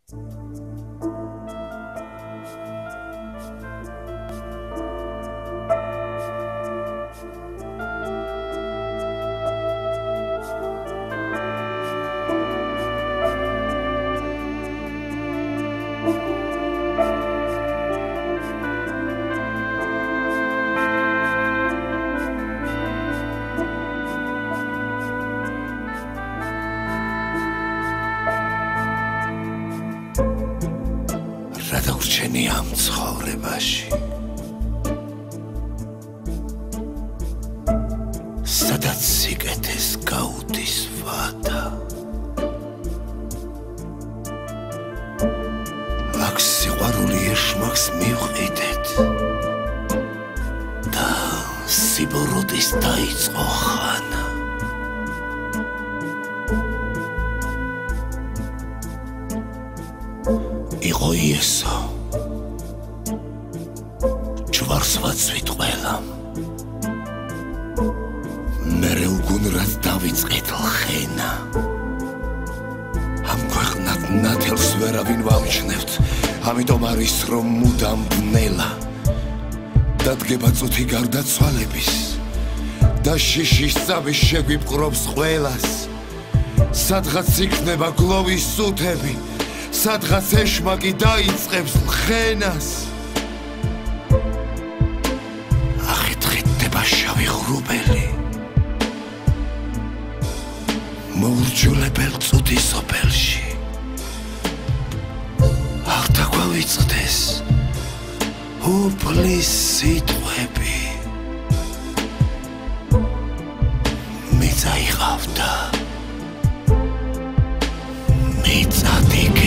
რა დაგვრჩენი ამ ცხოვრებაში სადაც სიკეთეს გაუდის ვადა აქ სიყვარული ეშმაკს მივყიდეთ და სიბოროტის დაიწყო ხანა იყო იესო ჯვარს ვაცვით ყველამ მერე უგუნრად დავიწყეთ ლხენა ამ ქვეყნად ნათელს ვერავინ ვამჩნევთ ამიტომ არის რომ მუდამ ბნელა დადგება წუთი გარდაცვალების და შიშის წამი შეგვიპყრობს ყველას სადღაც იქნება გლოვის სუთები სადღაც ეშმაკი დაიწყებს ლხენას ახეთქება შავი ღრუბელი მოურჯულებელ წუთის ოფელში არ დაგვავიწყდეს უფლის სიტყვები მიწა იყავდა მიწა